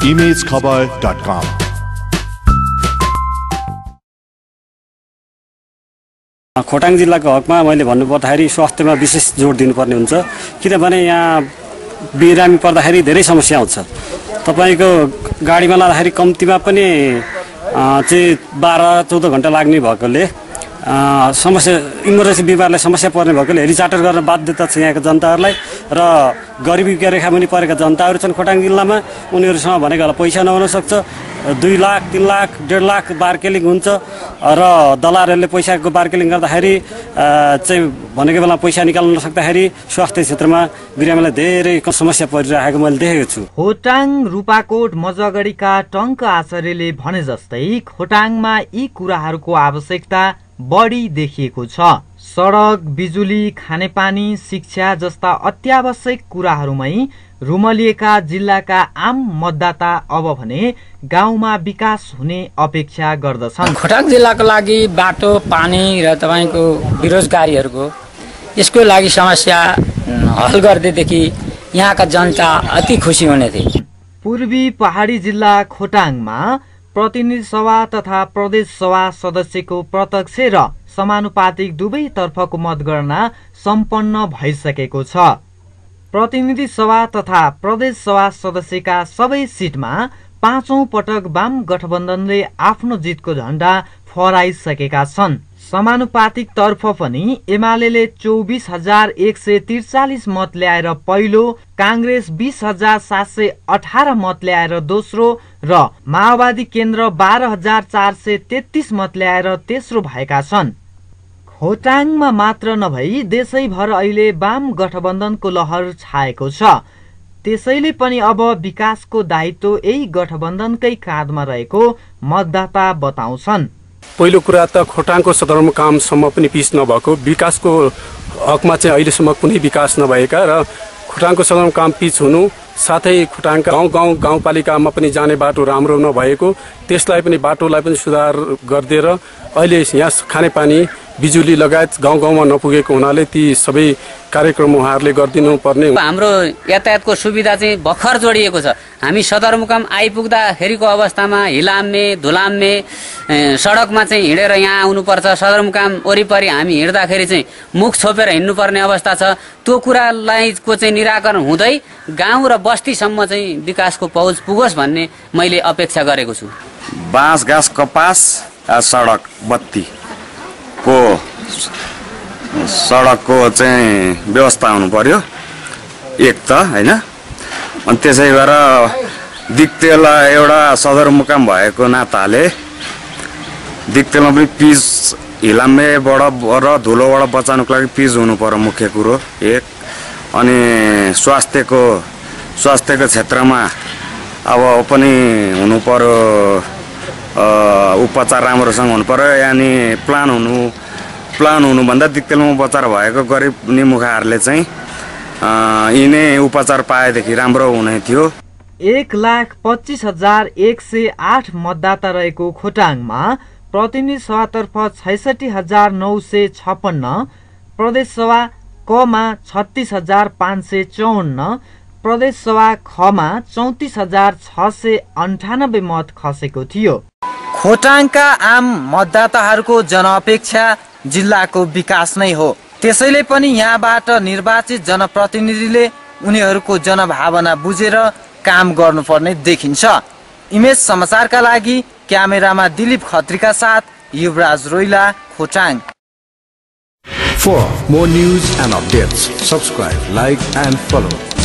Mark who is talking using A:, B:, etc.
A: imagekhabar.com।
B: Khotang जिल्लाको हकमा मैले भन्नुपर्दाखेरि स्वास्थ्यमा विशेष जोड दिनुपर्ने हुन्छ, किनभने यहाँ बिरामी पर्दाखेरि धेरै समस्या आउँछ। तपाईको गाडीमा लाँदाखेरि कम्तीमा पनि चाहिँ 12-14 घण्टा लाग्ने भएकोले समस्या इमर्जेन्सी बिमारलाई समस्या पर्ने भएकोले हेलिचार्टर गर्न बाध्यता छ यहाँका जनताहरूलाई। र गरिबी रेखामुनि परेका जनताहरू छन् खोटाङ जिल्लामा, उनीहरूसँग भनेको होला पैसा नहुन सक्छ, 2 लाख 3 लाख 1.5 लाख बार्केलिङ हुन्छ र दलालहरूले पैसाको बार्केलिङ गर्दाखेरि चाहिँ भनेको बेला पैसा निकाल्न नसक्दाखेरि स्वास्थ्य क्षेत्रमा बिरामीलाई धेरै समस्या परिरहेको मैले देखेको छु।
C: खोटाङ रूपाकोट मजगढीका टङ्क आचार्यले भने जस्तै खोटाङमा यी कुराहरूको आवश्यकता बढी देखिएको छ। सडक, बिजुली, खानेपानी, शिक्षा जस्ता अत्यावश्यक कुराहरूमै रुमलिएका जिल्लाका आम मतदाता अब भने गाउँमा विकास हुने अपेक्षा गर्दछन्।
D: खोटाङ जिल्लाको लागि बाटो, पानी र तपाईको बेरोजगारीहरूको यसको लागि समस्या हल गर्दैदेखि यहाँका जनता अति खुसी हुने थिए।
C: पूर्वी पहाडी जिल्ला खोटाङमा प्रतिनिधि सभा तथा प्रदेश सभा सदस्यको प्रत्यक्ष र समानुपातिक दुवैतर्फको मतगणना सम्पन्न भइसकेको छ। प्रतिनिधि सभा तथा प्रदेश सभा सदस्यका सबै सिटमा 5औं पटक वाम गठबन्धनले आफ्नो जितको झण्डा फहराइसकेका छन्। समानुपातिक तर्फ पनि एमाले 24,143 मत ल्याएर पहिलो, कांग्रेस 20,718 मत ल्याएर दोस्रो र माओवादी केन्द्र 12,433 मत ल्याएर तेस्रो भएका छन्। खोटाङमा मात्र नभई देशैभर अहिले वाम गठबन्धनको लहर छाएको छ। त्यसैले पनि अब विकासको दायित्व यही गठबन्धनकै काँधमा रहेको मतदाता बताउँछन्।
E: पहिलो कुरा त खोटाङको सदरमुकामसम्म पनि पिच नभएको, विकासको हकमा चाहिँ अहिलेसम्म कुनै विकास नभएका र खोटाङको सदरमुकाम पिच हुनु साथै खोटाङका गाउँपालिकामा पनि जाने बाटो राम्रो नभएको, त्यसलाई पनि बाटोलाई पनि सुधार गरिदिएर अहिले यहाँ खानेपानी, बिजुली लगायत गाउँमा नपुगेको हुनाले ती सबै कार्यक्रम उहाँहरूले गरिदिनु पर्ने।
D: हाम्रो यातायातको सुविधा चाहिँ भर्खर जोडिएको छ। हामी सदरमुकाम आइपुग्दाखेरिको अवस्थामा हिलाम्मे धुलाम्मे सडकमा चाहिँ हिँडेर यहाँ आउनुपर्छ। सदरमुकाम वरिपरि हामी हिँड्दाखेरि चाहिँ मुख छोपेर हिँड्नुपर्ने अवस्था छ। त्यो कुरालाई को चाहिँ निराकरण हुँदै गाउँ र बस्तीसम्म चाहिँ विकासको पहुँच पुगोस् भन्ने मैले अपेक्षा गरेको छु।
F: बाँस घाँस कपास सडक बत्ती को सडकको चाहिँ व्यवस्था हुनु पर्यो एक त हैन। अनि त्यसै गरेर दिक्तेला एउटा सदरमुकाम भएको नाताले दिक्तेलमा पनि पिच हिलाम्मेबाट र धुलोबाट बचाउनको लागि पिच हुनु पर्यो मुख्य कुरो एक। अनि स्वास्थ्यको क्षेत्रमा अब पनि हुनु पर्यो उपचार राम्रोसँग हुनु पर्यो। यानि प्लान हुनुभन्दा दिक्तेलमा उपचार भएको गरिब निमुखाहरूले चाहिँ यिनै उपचार पाएदेखि राम्रो हुने थियो।
C: 1,25,108 मतदाता रहेको खोटाङमा प्रतिनिधि सभातर्फ 66,956, प्रदेश सभा कमा 36,554, प्रदेश सभा खमा 34,698 मत खसेको थियो।
G: खोटाङका आम मतदाताहरूको जनअपेक्षा जिल्लाको विकास नै हो। त्यसैले पनि यहाँबाट निर्वाचित जनप्रतिनिधिले उनीहरूको जनभावना बुझेर काम गर्नुपर्ने देखिन्छ। इमेज समाचारका लागि क्यामेरामा दिलीप खत्रीका साथ Yuvraj रोइला, Khotang.
A: For more news and updates, subscribe, like and follow